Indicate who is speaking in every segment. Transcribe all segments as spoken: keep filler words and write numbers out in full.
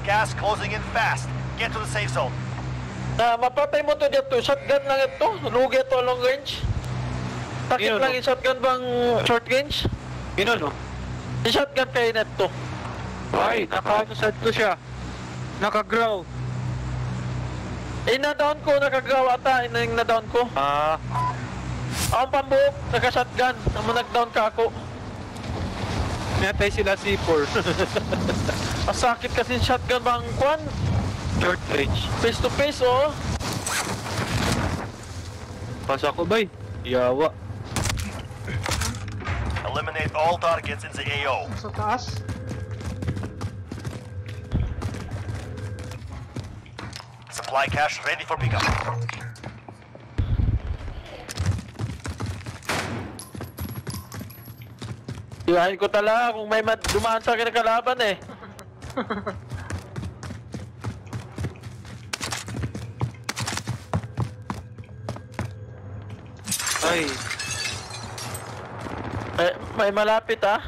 Speaker 1: Gas closing in fast. Get to the safe zone.
Speaker 2: Na, mapatay mo to dito. Shotgun lang ito. Lugi ito long range. Takip
Speaker 3: Yun,
Speaker 2: lang
Speaker 3: no?
Speaker 2: yung shotgun bang short range?
Speaker 3: Yun no?
Speaker 2: Yung shotgun kayo net to.
Speaker 3: Ay, naka-ano sad to siya. Naka-grow.
Speaker 2: Eh, na-down ko. Nakagraw ata. Ina yung na-down ko.
Speaker 3: Ah.
Speaker 2: Akong pambuhok. Naka-shotgun. Naman nag-down ka ako.
Speaker 3: Natay sila C four.
Speaker 2: Masakit kasi yung shotgun bang kwan.
Speaker 3: Short range.
Speaker 2: Face to face, oh.
Speaker 3: Pasa ko bay. Yawa.
Speaker 1: Eliminate all targets in the A O.
Speaker 4: Sa taas.
Speaker 1: Supply cache ready for pickup.
Speaker 2: Iwahin ko talaga kung may mat dumaan sa akin ng kalaban eh.
Speaker 3: Ay.
Speaker 2: Eh, may malapit ah.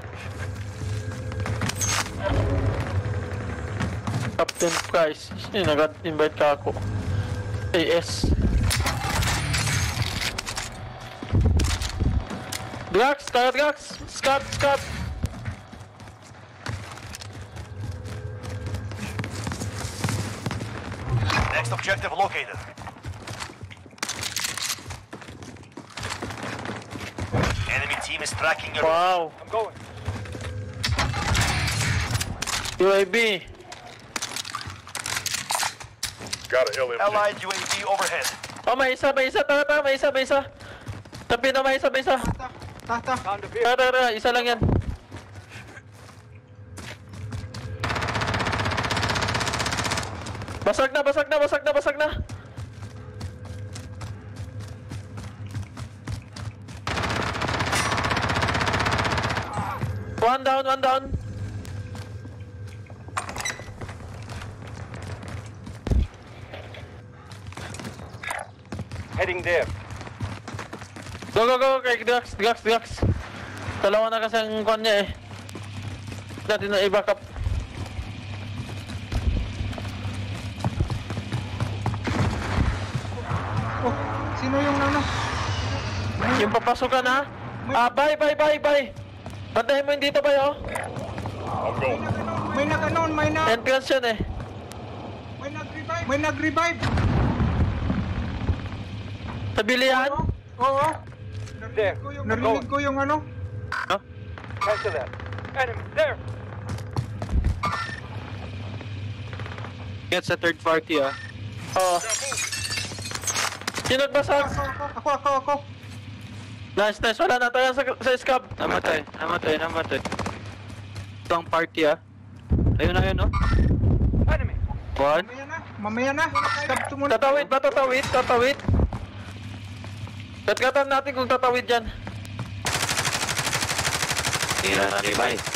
Speaker 2: Captain Price. Sino nag-invite ka ako? A S. Drax! Kaya Drax! Scab! Scab!
Speaker 1: Next objective located. Enemy team is tracking your...
Speaker 2: Wow!
Speaker 1: I'm going.
Speaker 2: U A V!
Speaker 1: Got a L M G. Allied U A V overhead.
Speaker 2: Oh, may isa, may isa! Tara, tara! May isa, may isa! Tabi na, may isa, may isa!
Speaker 4: Tata.
Speaker 2: Tara, tara! Isa lang yan! Basag na, basag na, basag na, basag na! One down, one down!
Speaker 1: Heading there.
Speaker 2: Go, go, go! Kay Drax, Drax, Drax! Dalawa na kasi ang kwan niya eh. Natin na i-back up.
Speaker 4: Oh, sino yung ano?
Speaker 2: Yung papasukan ha? Ah, bye, bye, bye, bye! Bantayin mo yung dito ba oh?
Speaker 4: May nag-anon, may nag...
Speaker 2: Entrance yan eh.
Speaker 4: May nag-revive. May nag-revive.
Speaker 2: Sa bilihan?
Speaker 4: Oo. Narinig ko yung, narinig ko yung ano.
Speaker 3: Huh?
Speaker 1: Cancel that. Enemy there.
Speaker 3: Get sa third party ah.
Speaker 2: Oo. Sino nagbasag?
Speaker 4: Ako, ako, ako, ako, ako.
Speaker 2: Nice, nice. Wala na tayo sa, sa scab.
Speaker 3: Namatay, namatay, namatay. Ito ang party ah. Ayun na yun no?
Speaker 1: Enemy.
Speaker 3: One.
Speaker 4: Mamaya na, mamaya na. Stop tumunod.
Speaker 2: Tatawid ba? Tatawid? Tatawid? Katkatan natin kung tatawid dyan.
Speaker 3: Tira na rin bay.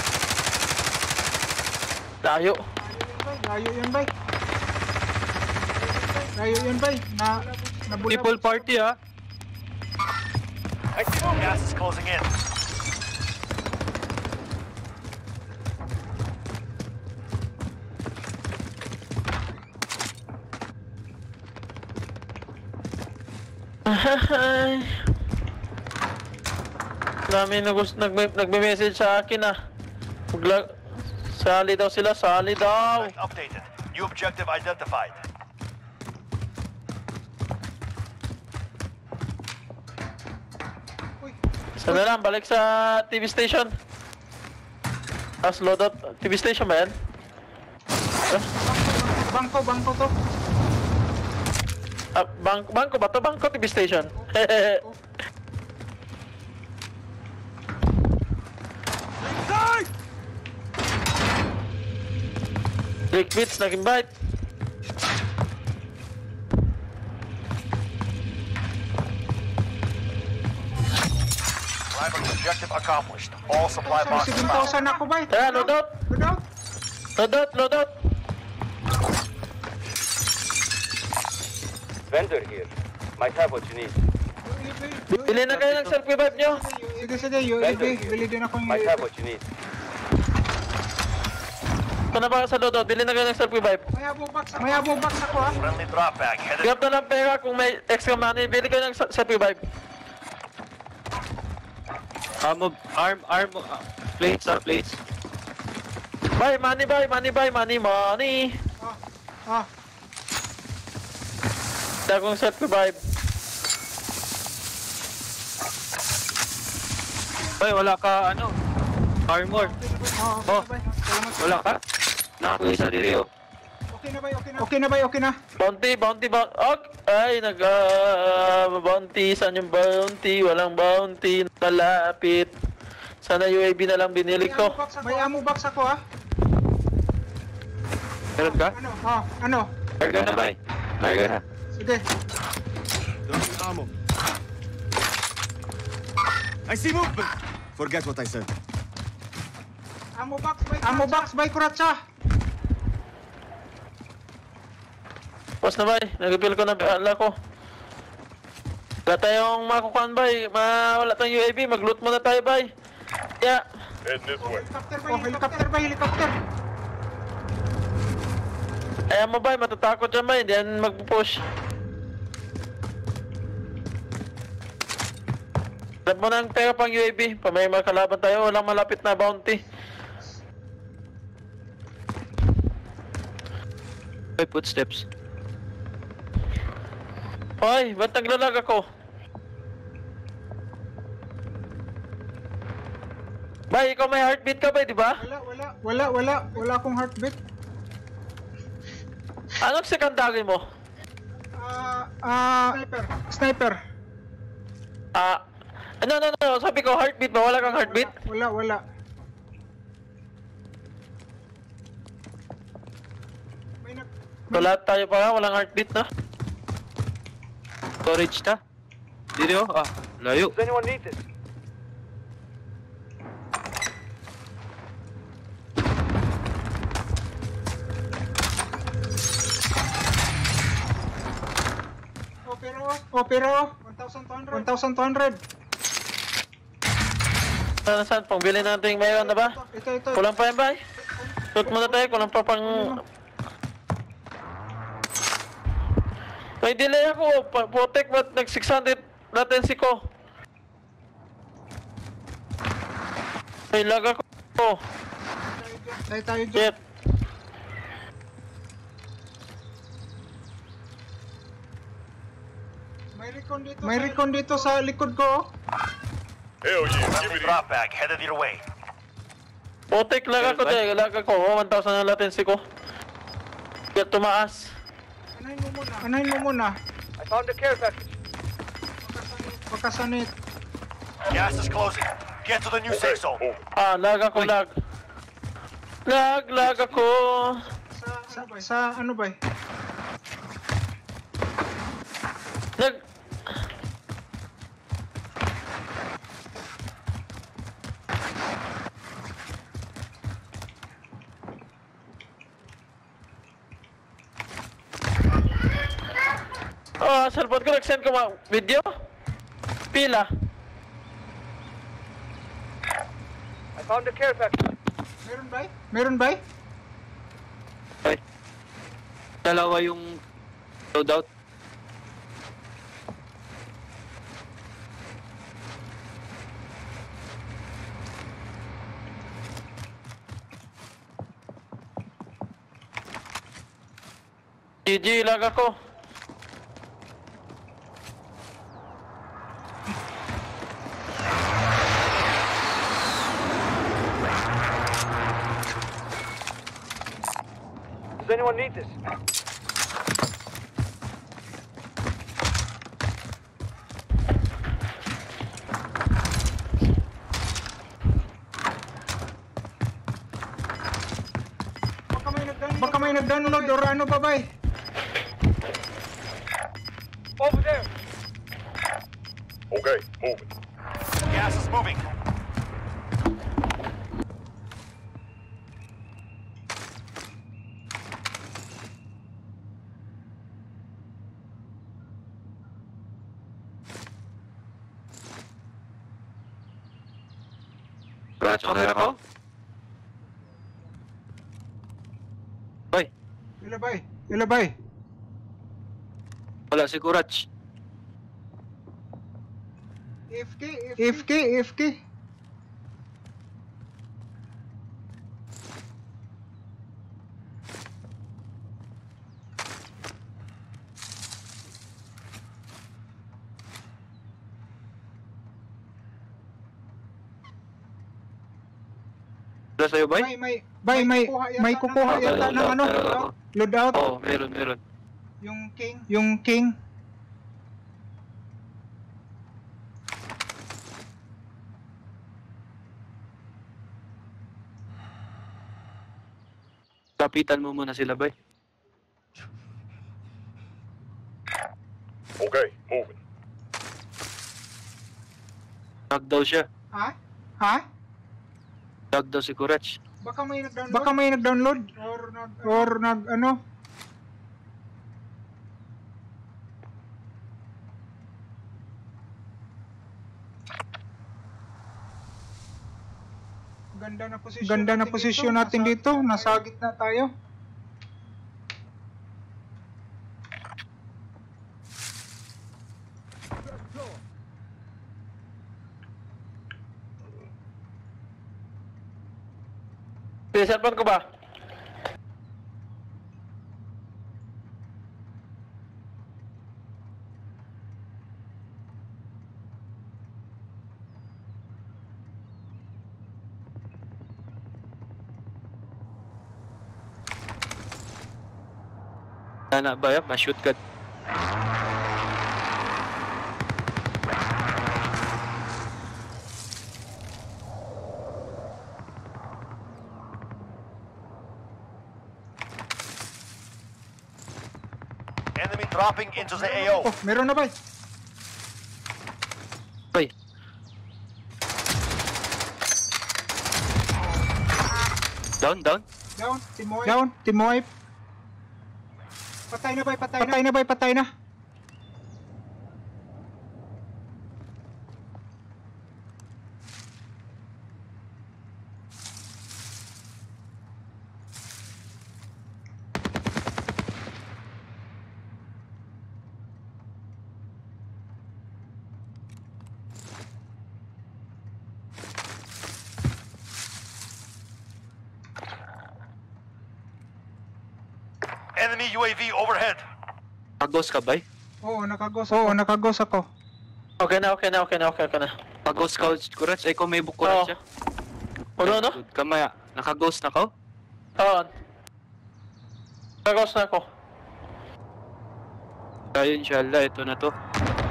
Speaker 2: Layo.
Speaker 4: Layo yan, bay. Layo yan, bay. Na, nabula.
Speaker 3: People party ah.
Speaker 1: Gas is closing in.
Speaker 2: Ay. Dami na gusto nagme nagme-message sa akin ah. Magla sali daw sila, sali daw.
Speaker 1: Updated. New objective identified.
Speaker 2: Sana lang, balik sa T V station. As loadout, T V station ba yan? Ah,
Speaker 4: Bangko, bangko to.
Speaker 2: ah, bang bangko ba to? Bangko T V station. Rick Beats, nag-invite.
Speaker 1: Primary objective accomplished. All supply
Speaker 4: Sorry,
Speaker 1: boxes
Speaker 4: seven
Speaker 1: found.
Speaker 4: thousand ako, bay.
Speaker 2: Tara, loadout.
Speaker 4: Loadout.
Speaker 2: Loadout, loadout.
Speaker 5: Vendor here. Might have what you need.
Speaker 2: Bili na kayo ng self-revive nyo.
Speaker 4: Sige, sige, U A V. Bili din ako yung
Speaker 5: Might
Speaker 4: U A
Speaker 5: have
Speaker 4: V.
Speaker 5: what you need.
Speaker 2: Ito na ba sa loadout? Bili na kayo ng self-revive.
Speaker 4: May abo box, may abo box ako ah.
Speaker 1: Friendly drop bag headed.
Speaker 2: Grab na lang pera kung may extra money. Bili kayo ng sa- self-revive.
Speaker 3: Ammo, arm, arm, uh, plates, ah, plates.
Speaker 2: Buy, money, buy, money, buy, money, money.
Speaker 4: Ah,
Speaker 2: Dagong self-revive.
Speaker 3: Ay, wala ka, ano, armor.
Speaker 4: oh,
Speaker 3: Oh.
Speaker 4: okay na ba? Salamat.
Speaker 3: Wala ka? Nakakuha sa diri, oh.
Speaker 4: Okay na ba? Okay na. Okay na ba? Okay na.
Speaker 2: Bounty, bounty, bounty. Oh, ay, nag, ah, bounty. Saan yung bounty? Walang bounty. Malapit. Sana U A V na lang binili ko.
Speaker 4: May amo box ako ah.
Speaker 3: Meron ka?
Speaker 4: Ano? Oh, ano?
Speaker 3: Carga na ba eh? Carga na.
Speaker 4: Sige.
Speaker 6: Dropping ammo. I see movement. Forget what I said.
Speaker 4: Amo box by Amo box by Kuratsa.
Speaker 2: Pause na, bay. Nag-refill ko na ala ko. Wala tayong makukuhaan, bay. Ma wala tayong U A V. Mag-loot muna tayo, bay. Yeah.
Speaker 4: Helicopter ba? Oh, helicopter ba? Helicopter.
Speaker 2: Ayan mo, bay. Matatakot yan, bay. Hindi yan mag-push. Grab mo ng pera pang U A V. Pa may makalaban tayo. Walang malapit na bounty.
Speaker 3: May footsteps.
Speaker 2: Hoy, ba't naglalag ako? Bay, ikaw may heartbeat ka ba, di ba?
Speaker 4: Wala, wala, wala, wala, wala akong heartbeat.
Speaker 2: Anong secondary mo?
Speaker 4: Ah, ah, sniper. Sniper.
Speaker 2: Ah, ano, ano, ano, sabi ko heartbeat ba? Wala kang heartbeat?
Speaker 4: Wala, wala. May nag...
Speaker 2: So lahat tayo pa, walang heartbeat na.
Speaker 3: Storage ka? Diri, oh. Ah, layo.
Speaker 5: Does anyone need this?
Speaker 4: Oh, pero, oh, pero, one thousand two hundred. one thousand two hundred.
Speaker 2: Saan, saan? Pangbili natin mayroon na ba?
Speaker 4: Ito, ito.
Speaker 2: Kulang pa yan, bay? Shoot muna tayo, kulang pa pang... May delay ako, pa- Potek, ba't nag six hundred latency ko? May lag ako.
Speaker 4: Tayo tayo dyan.
Speaker 2: Shit.
Speaker 4: May recon dito. May recon dito sa likod ko.
Speaker 1: Friendly drop bag headed your way.
Speaker 2: Potek, lag ako, tayo. Lag ako. Oh, one thousand ang latency ko. Kaya tumaas.
Speaker 4: Anahin mo muna. Anahin mo muna.
Speaker 5: I found the care package.
Speaker 4: Pagkasanit.
Speaker 1: Gas is closing. Get to the new safe zone.
Speaker 2: Ah, lag ako, lag. Lag, lag ako.
Speaker 4: Sa, sa ano ba?
Speaker 2: Nag... Oh, cellphone ko nag-send ko ma video. Pila.
Speaker 5: I found the care package.
Speaker 4: Meron ba? Meron ba?
Speaker 3: Ay. Dalawa yung loadout.
Speaker 2: G G, lag ako.
Speaker 5: Does anyone need this?
Speaker 4: Baka may nag-download. Baka may nag-download or ano ba ba?
Speaker 5: Over there.
Speaker 1: Okay, moving. Gas is moving.
Speaker 3: Scratch, okay ako?
Speaker 4: Ila bay.
Speaker 3: Wala si Kurach.
Speaker 4: A F K, A F K, A F K.
Speaker 3: Wala sa'yo, bay?
Speaker 4: May, may, bay, may, may kukuha yata ng ano, loadout.
Speaker 3: Oo, oh, meron, meron.
Speaker 4: Yung king, yung king.
Speaker 3: Kapitan mo muna sila, bay.
Speaker 1: Okay, moving.
Speaker 3: Knock daw siya.
Speaker 4: Ha? Ha?
Speaker 3: Knock daw si Kurach.
Speaker 4: Baka may nag-download. Baka may nag-download or nag or nag ano? Ganda na posisyon. Ganda na posisyon natin dito. Nasa gitna tayo.
Speaker 2: Cellphone ko ba?
Speaker 3: Nana ba yan? Ma-shoot ka.
Speaker 1: Enemy dropping into the A O.
Speaker 4: Oh, meron na ba?
Speaker 3: Bay. Down, down.
Speaker 4: Down, Timoy. Down, Timoy. Patay na ba? Patay na. Patay na ba? Patay na.
Speaker 1: Enemy U A V overhead.
Speaker 3: Pagos ka, bay?
Speaker 4: Oo, nakagos. Oo, nakagos ako.
Speaker 2: Okay na, okay na, okay na, okay, okay na.
Speaker 3: Pagos ka, Kurach. Ay, kung may bukurat
Speaker 2: Oo.
Speaker 3: siya.
Speaker 2: Uno, no?
Speaker 3: Good. Kamaya, nakaghost na ka?
Speaker 2: Oo. Nagos na ako.
Speaker 3: Kaya inshallah, ito na to.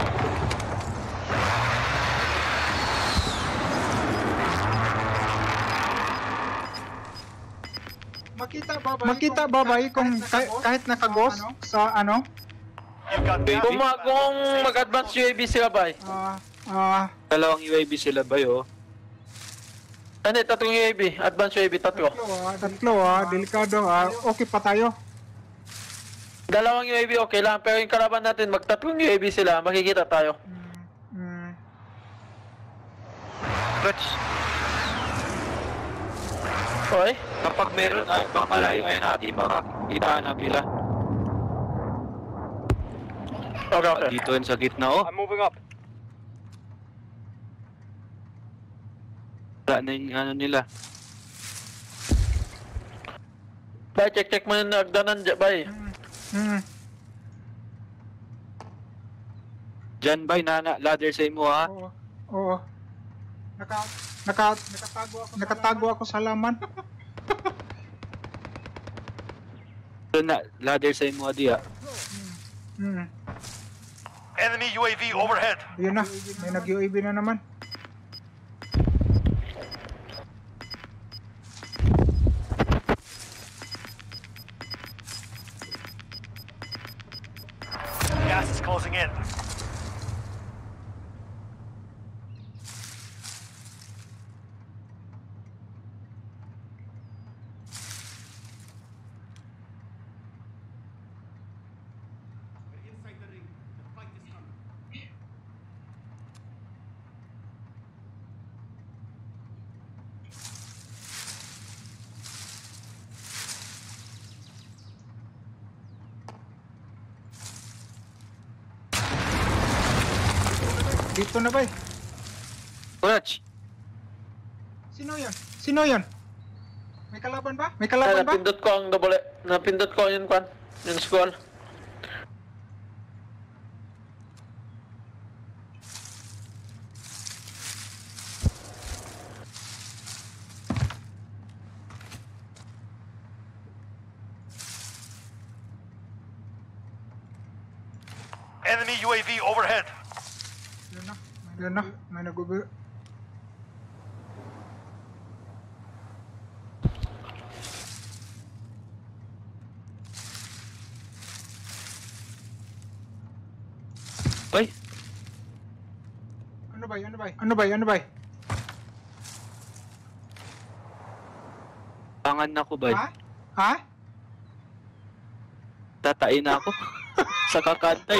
Speaker 4: Makita ba ba? Makita ba ba kung kahit, kahit nakagos sa ano?
Speaker 1: You've got gas
Speaker 2: Kung, ma-
Speaker 1: inbound.
Speaker 2: kung mag-advance U A V sila ba?
Speaker 4: Ah, ah,
Speaker 3: Dalawang U A V sila, bay, oh.
Speaker 2: Ano, tatlong U A V. Advance U A V, tatlo.
Speaker 4: tatlo ah, tatlo ah, delikado ah. Okay pa tayo.
Speaker 2: Dalawang U A V okay lang, pero yung kalaban natin, magtatlong U A V sila, makikita tayo.
Speaker 4: Mm,
Speaker 3: Kurach,
Speaker 2: Okay?
Speaker 3: kapag meron ay pang malayo ay natin makakita na pila.
Speaker 2: Okay, okay.
Speaker 3: Dito yun sa gitna, oh.
Speaker 5: I'm moving up.
Speaker 3: Wala na yung ano nila.
Speaker 2: Bay, check, check mo yung nagdanan dyan, bay.
Speaker 4: mm.
Speaker 3: Diyan, bay, nana, ladder sa imo, ha?
Speaker 4: Oo. Oo. Naka naka nakatago ako nakatago ako sa laman.
Speaker 3: Ito na, ladder sa imo, adi, ha?
Speaker 4: Hmm.
Speaker 1: Enemy U A V overhead.
Speaker 4: Yun na. May nag-U A V na naman.
Speaker 1: Gas is closing in.
Speaker 4: Dito na ba eh?
Speaker 3: Kurach.
Speaker 4: Sino yun? Sino yun? May kalaban ba? May
Speaker 2: Ah,
Speaker 4: kalaban ba?
Speaker 2: napindot ko ang double, napindot ko yung kwan, yung squall.
Speaker 1: Enemy U A V overhead.
Speaker 4: Yun na. Yun na. May nag-ubi.
Speaker 3: Ay,
Speaker 4: Ano ba? Ano ba? Ano ba? Ano ba?
Speaker 3: pangan na ko ba?
Speaker 4: Ha? Ha?
Speaker 3: Tatain na ako. Sa kakantay.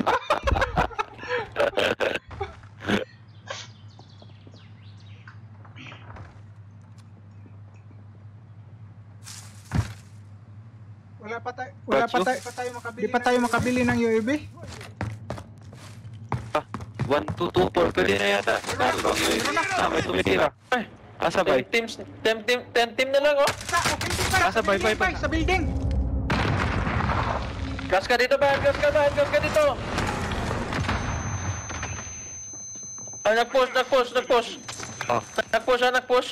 Speaker 4: Wala pa tayo. Wala pa
Speaker 3: Ratio?
Speaker 4: tayo. Pa tayo makabili. Di pa tayo makabili ng U A V.
Speaker 3: one, two, two, four. Pwede na yata. Ah, may tumitira.
Speaker 2: Ay,
Speaker 3: Asa ba?
Speaker 2: ten teams, ten team, ten team na lang oh.
Speaker 4: Sa, okay, di pa.
Speaker 3: Nasa
Speaker 4: Sa
Speaker 3: bye,
Speaker 4: building,
Speaker 3: bye, bye.
Speaker 4: pa, Sa building.
Speaker 2: Gas ka dito ba? Gas ka ba? Gas ka dito. Ay, nag-push, nag-push, nag-push.
Speaker 3: Oh.
Speaker 2: Nag-push, ah, nag-push.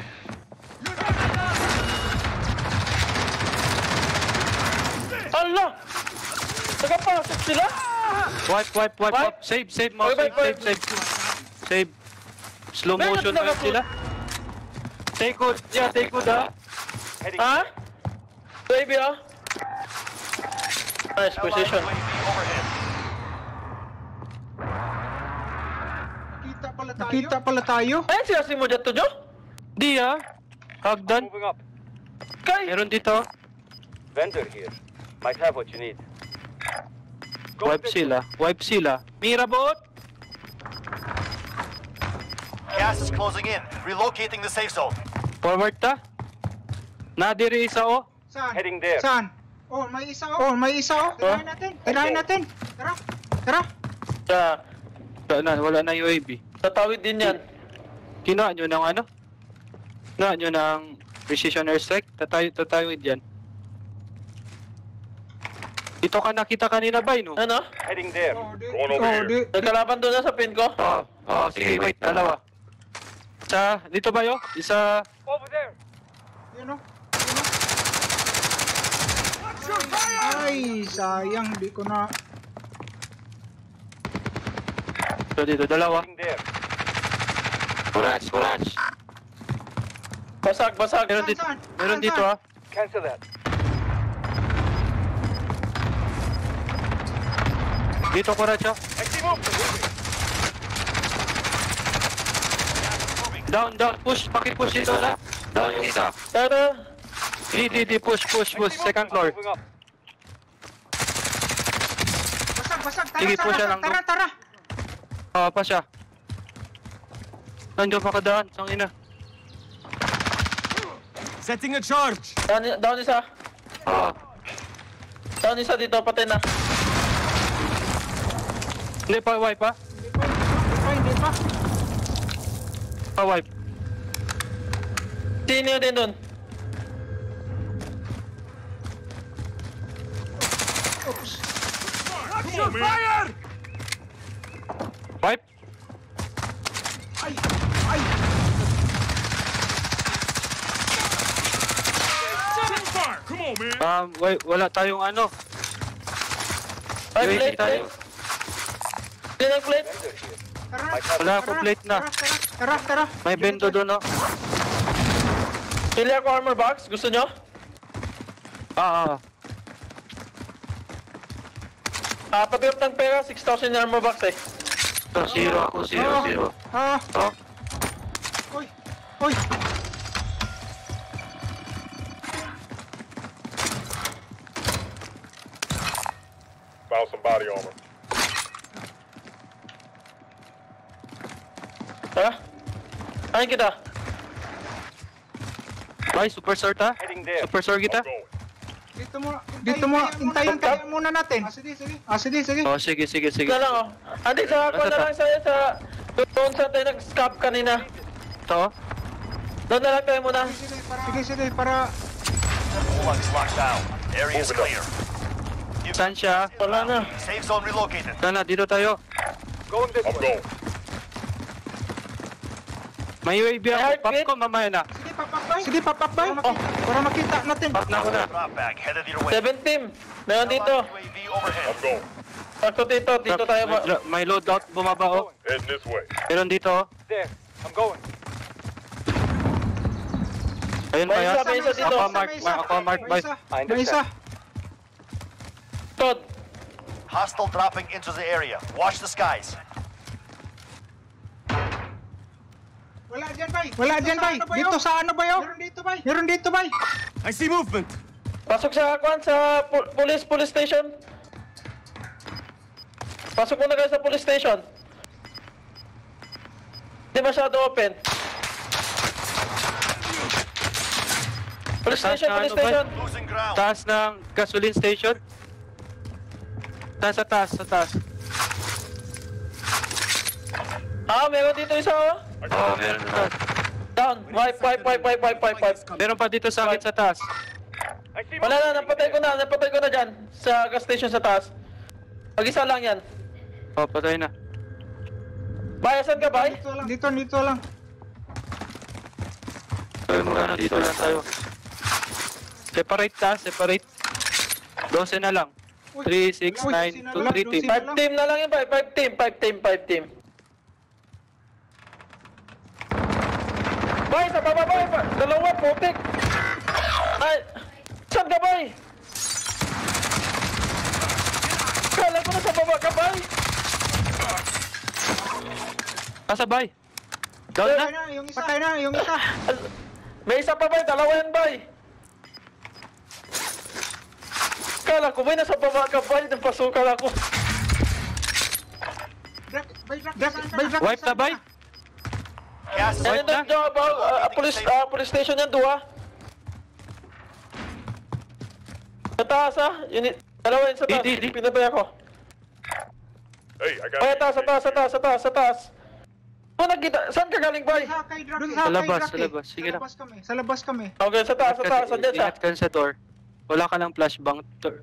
Speaker 2: Allah! Nagapasok sila?
Speaker 3: Wipe, wipe, wipe, wipe. Save, save mo.
Speaker 2: Okay,
Speaker 3: Save,
Speaker 2: wipe,
Speaker 3: save, save. Save. Slow
Speaker 2: Bakit
Speaker 3: motion pa
Speaker 2: naka-push?
Speaker 3: sila. Take good. Yeah, take good ha.
Speaker 5: Heading
Speaker 2: Ha? Baby, ah. Nice
Speaker 1: Allied
Speaker 2: position.
Speaker 1: U A V overhead.
Speaker 4: Nakita pala tayo. Nakita pala tayo.
Speaker 2: Ayun siya si mo dito, Jo?
Speaker 3: Di ha. Hagdan.
Speaker 5: moving up.
Speaker 2: Kay!
Speaker 3: Meron dito.
Speaker 5: Vendor here. Might have what you need. Go
Speaker 3: Wipe
Speaker 5: this way.
Speaker 3: sila. Wipe sila. Mira bot.
Speaker 1: Gas is closing in. Relocating the safe zone.
Speaker 3: Forward ta. Nadiri isa o.
Speaker 4: Saan?
Speaker 5: Heading there.
Speaker 4: Saan? Oh, may isa oh. Oh, may isa oh. Tirahin natin. Tirahin natin. Tara. Tara.
Speaker 2: Sa,
Speaker 3: Wala na, wala na U A V.
Speaker 2: sa tawid din yan.
Speaker 3: Kinuha nyo ng ano? Kinuha nyo ng precision airstrike. Tatayo, tatawid yan. Dito ka nakita kanina ba, no?
Speaker 2: Ano?
Speaker 5: Heading there.
Speaker 4: Oh, di.
Speaker 1: Going over
Speaker 4: Oh,
Speaker 1: here.
Speaker 4: di.
Speaker 2: Nagkalaban doon na sa pin ko.
Speaker 3: Oo. Oh, sige, wait. Dalawa. Sa, dito ba yo? Isa,
Speaker 5: Over there.
Speaker 4: Yun oh. Yun oh. Ay, sayang. Di ko na.
Speaker 3: so dito, dalawa.
Speaker 5: Heading there.
Speaker 3: Kurach, kurach.
Speaker 2: Basag, basag.
Speaker 3: Meron dito,
Speaker 4: Saan?
Speaker 3: meron
Speaker 4: Saan,
Speaker 3: dito
Speaker 4: saan?
Speaker 3: ah.
Speaker 5: Cancel that.
Speaker 3: Dito, kurach ah.
Speaker 5: I see movement.
Speaker 3: Down, down, push. Paki-push dito na. Down yung isa.
Speaker 2: Tara.
Speaker 3: Di, di, di, push, push, push. Second floor.
Speaker 5: Moving up.
Speaker 4: Basag, basag. Tara,
Speaker 3: Sige,
Speaker 4: tara,
Speaker 3: push siya
Speaker 4: tara,
Speaker 3: lang,
Speaker 4: tara, tara.
Speaker 3: Oo, pa siya. Nandiyo pa kadaan, sang ina.
Speaker 6: Setting a charge.
Speaker 2: Down, down isa.
Speaker 3: Oo.
Speaker 2: Down isa dito, patay na.
Speaker 3: Hindi pa, wipe pa.
Speaker 4: Hindi pa, hindi pa, hindi pa.
Speaker 3: Pa, wipe.
Speaker 2: Sino din doon?
Speaker 4: Oops.
Speaker 3: Wipe.
Speaker 4: Ay, ay.
Speaker 3: Um, wa- wala tayong ano.
Speaker 2: Ay,
Speaker 3: U A V
Speaker 2: plate,
Speaker 3: tayo.
Speaker 2: plate. Sino ang plate?
Speaker 5: Vendor here.
Speaker 4: Tara.
Speaker 3: Wala
Speaker 4: Tara,
Speaker 3: akong plate na.
Speaker 4: Tara, tara, tara, tara.
Speaker 3: May bento doon, oh.
Speaker 2: Pili ako armor box. Gusto nyo?
Speaker 3: Ah, ah.
Speaker 2: Ah, pabiot ng pera. six thousand yung armor box eh.
Speaker 3: So, zero ako, zero,
Speaker 4: Ah,
Speaker 3: zero.
Speaker 4: Ah,
Speaker 3: Oh,
Speaker 4: uy, uy.
Speaker 1: Found some body armor.
Speaker 2: Tara. Kain kita.
Speaker 3: ay, super sort ha?
Speaker 5: Heading there.
Speaker 3: Super sort kita?
Speaker 1: Going.
Speaker 4: Dito Dito mo, dito mo, hintayin tayo muna natin. Ah, sige, sige. Ah, sige, sige.
Speaker 3: Oh, sige, sige, sige.
Speaker 2: Ito lang oh. Andi, sa ako na lang sa'yo sa... Doon sa tayo nag-scap kanina.
Speaker 3: Ito?
Speaker 2: Doon na lang tayo muna.
Speaker 4: Sige, para... Sige, sige, para...
Speaker 1: Gulag's locked down. Area is clear.
Speaker 3: Saan siya?
Speaker 2: Wala na.
Speaker 1: Safe zone relocated.
Speaker 3: Saan na? Dito tayo.
Speaker 5: Going this way.
Speaker 3: May U A V
Speaker 2: May
Speaker 3: ako.
Speaker 2: heartbeat?
Speaker 3: Pop ko mamaya na.
Speaker 4: Sige, papakbay. Sige, papakbay. Oh, para makita natin.
Speaker 3: Pop na ako na.
Speaker 1: Drop bag headed your way.
Speaker 2: Seven team. Meron dito.
Speaker 1: U A V overhead.
Speaker 2: Pagko dito, dito tayo
Speaker 3: May,
Speaker 2: ba?
Speaker 3: may loadout bumaba oh.
Speaker 1: Heading this way.
Speaker 3: Meron dito oh.
Speaker 5: There. I'm going.
Speaker 3: Ayun
Speaker 2: May
Speaker 3: ba yan?
Speaker 2: isa, may isa dito.
Speaker 3: Ako mark, ma- ako mark
Speaker 4: May
Speaker 3: by.
Speaker 4: isa.
Speaker 5: I
Speaker 4: May isa.
Speaker 2: Todd.
Speaker 1: Hostile dropping into the area. Watch the skies.
Speaker 4: Wala dyan, bay. Wala dyan, bay. Dito sa ano ba yun? Meron dito, bay. Meron dito, bay.
Speaker 6: I see movement.
Speaker 2: Pasok sa kwan sa pu- police police station. Pasok muna kayo sa police station. Hindi masyado open. Police
Speaker 3: Taas
Speaker 2: station,
Speaker 3: na
Speaker 2: police
Speaker 3: ano ba?
Speaker 2: station.
Speaker 1: Losing ground.
Speaker 3: Taas ng gasoline station. Taas sa taas, sa taas.
Speaker 2: Ah, meron dito isa oh.
Speaker 3: Oh, meron na taas.
Speaker 2: Down. Wipe, wipe, wipe, wipe, wipe, wipe, wipe.
Speaker 3: Meron pa dito sa akin sa taas.
Speaker 2: Wala na, napatay ko na, napatay ko na dyan. Sa gas station sa taas. Mag-isa lang yan.
Speaker 3: Oh, patay na.
Speaker 2: Bayasan ka, bay?
Speaker 4: Dito lang. Dito, dito lang.
Speaker 3: Ay, muna na dito lang tayo. Separate ta, separate. Dose na lang. three, six, nine, two, three team.
Speaker 2: Five team na lang yun, bay. Five team, five team, five team. Bay, sa baba, bay. Dalawa, putik. Ay, saan ka, bay? Kala ko na sa baba ka, bay.
Speaker 3: Kasabay. Down na.
Speaker 4: Patay na, yung isa. Patay na, yung isa.
Speaker 2: May isa pa, bay. Dalawa yan, bay. Kala ko, bay, nasa baba ka, bay. Napasukan ako.
Speaker 4: Drak, bay, drak, drak, bay, drak.
Speaker 3: Wipe na bay.
Speaker 1: Gas is
Speaker 2: Yan
Speaker 3: Wipe
Speaker 2: yung
Speaker 3: na.
Speaker 2: job, uh, police, uh, police station yan, dua. Sa taas, ha? Unit, dalawa yun sa taas.
Speaker 3: Di, di, di.
Speaker 2: Pinabay ako.
Speaker 1: Hey, I got
Speaker 2: Ay, taas, sa taas, sa taas, sa taas, sa taas. Ano nagkita? Saan ka galing, bay?
Speaker 4: Sa kay Drak,
Speaker 3: Sa
Speaker 4: eh.
Speaker 3: labas,
Speaker 4: Kay
Speaker 3: sa
Speaker 4: Drak, eh.
Speaker 3: labas. Sige
Speaker 4: Sa
Speaker 3: lang.
Speaker 4: labas kami, sa labas kami.
Speaker 2: Okay, sa taas, sa taas, sa dyan, sa.
Speaker 3: Ingat ka sa door. Wala ka ng flashbang. Tur-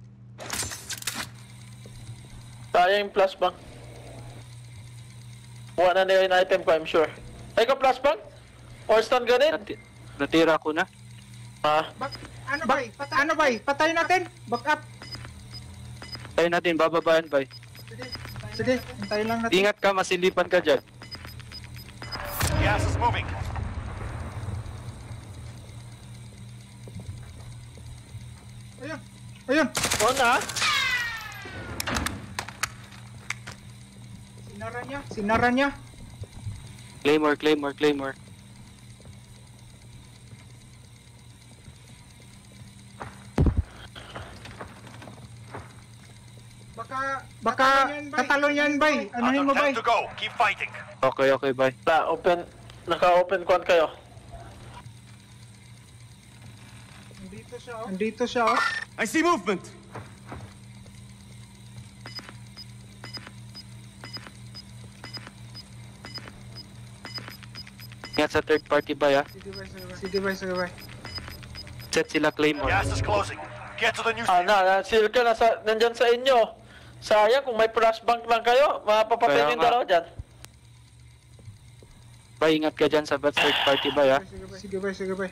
Speaker 2: Sayang yung flashbang. Kuha na nila yung item ko, I'm sure. Ay, ka flashbang? Or stun grenade?
Speaker 3: Nati- natira ko na.
Speaker 2: Ah,
Speaker 4: Bak, ano bay? Patay, ano bay? Patay natin. Back up.
Speaker 3: Tayo natin, bababaan bay.
Speaker 4: Sige, hintayin lang natin.
Speaker 3: Ingat ka, masilipan ka dyan.
Speaker 1: gas is moving.
Speaker 4: Ayun. Ayun.
Speaker 2: on na.
Speaker 4: Sinara niya. Sinara niya.
Speaker 3: Claymore, Claymore, Claymore.
Speaker 4: Baka, baka katalo niyan bay. Anuhin mo
Speaker 1: Under
Speaker 4: bay.
Speaker 1: ten to go. Keep fighting.
Speaker 3: Okay, okay, bye.
Speaker 2: Na, open. Naka-open kwan kayo.
Speaker 4: Andito siya oh. Andito siya oh.
Speaker 6: I see movement.
Speaker 3: Ingat sa third party bay ha.
Speaker 4: Sige bay, sige bay. Sige bay, sige bay.
Speaker 3: Set sila Claymore.
Speaker 1: Gas is closing. Get to the new
Speaker 2: Ah,
Speaker 1: safe.
Speaker 2: na, na, seal ka na sa, nandyan sa inyo. Sayang, kung may flashbang lang kayo, mapapatay
Speaker 3: Kaya
Speaker 2: yung
Speaker 3: nga.
Speaker 2: dalawa dyan.
Speaker 3: Bay, ingat ka dyan sa third party bay ha.
Speaker 4: Sige bay, sige bay, sige bay.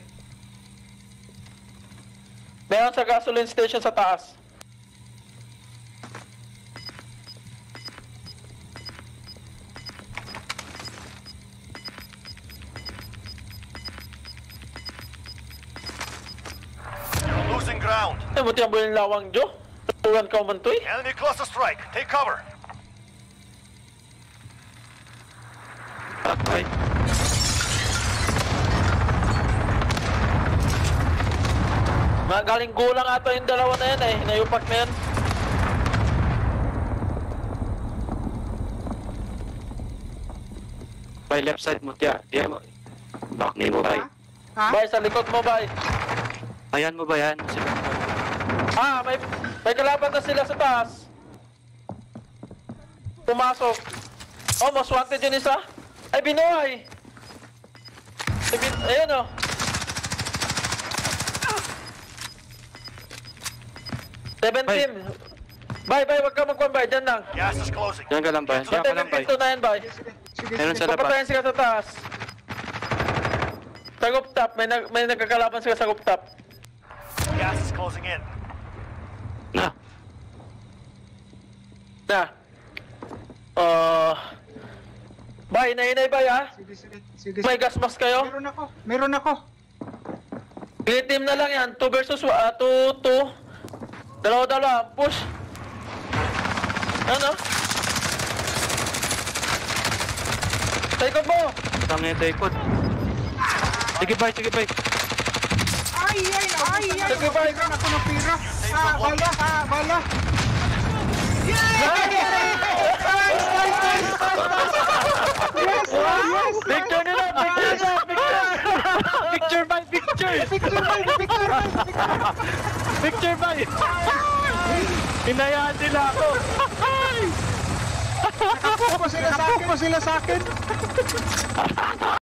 Speaker 2: Meron sa gasoline station sa taas.
Speaker 1: You're losing ground.
Speaker 2: Ay, buti ang buhay ng lawang Jo. Tuwan ka umantoy.
Speaker 1: Enemy cluster strike. Take cover.
Speaker 3: Back bay.
Speaker 2: Mga galing gulang ata yung dalawa na yan eh. Nayupak na yan.
Speaker 3: Bay, left side mo, tiya. Tiya mo. Back ni mo bay.
Speaker 4: Ha?
Speaker 2: Bay, sa likod mo, bay.
Speaker 3: Ayan mo ba yan? Sila.
Speaker 2: Ah, may may kalaban na sila sa taas. Pumasok. Oh, mas wanted yun isa. Ay, binuhay. Ay, bin... Ayan o. Oh. Seven
Speaker 3: Bay.
Speaker 2: team. Bye, bye, wag ka magkuhan, bye. Diyan lang.
Speaker 1: Gas is closing.
Speaker 3: Diyan ka lang ba? Diyan ka lang
Speaker 2: Seven
Speaker 3: ba?
Speaker 2: team to nine, bye.
Speaker 4: Sige, sige,
Speaker 3: Meron
Speaker 4: sige.
Speaker 3: sa labas.
Speaker 2: Papatayin sila sa taas. Sa rooftop, may, nag may nagkakalaban sila sa rooftop.
Speaker 1: Gas is closing in.
Speaker 3: Na.
Speaker 2: Na. Uh, bye, nainay bye ha.
Speaker 4: Sige, sige, sige.
Speaker 2: May gas mask kayo.
Speaker 4: Meron ako, meron ako.
Speaker 2: Green team na lang yan. two versus two, two. Dalawa-dalawa. Push. Ano? Taikot mo.
Speaker 3: Tangin yung taikot. Sige, bye, sige, bye.
Speaker 4: Ay, ay, ay, ay.
Speaker 2: Sige, bye.
Speaker 4: Meron ako ng pira. Ah, bala, ah, bala. Yes! Nice, nice, nice. Yes, yes.
Speaker 2: Picture nila! Picture nila! Picture!
Speaker 3: Picture, bye, picture!
Speaker 4: Picture, bye, picture, bye, picture.
Speaker 3: Picture, bye! Hinayaan nila ako!
Speaker 4: Nakakuha sila sa akin. Nakakuha sila sa akin.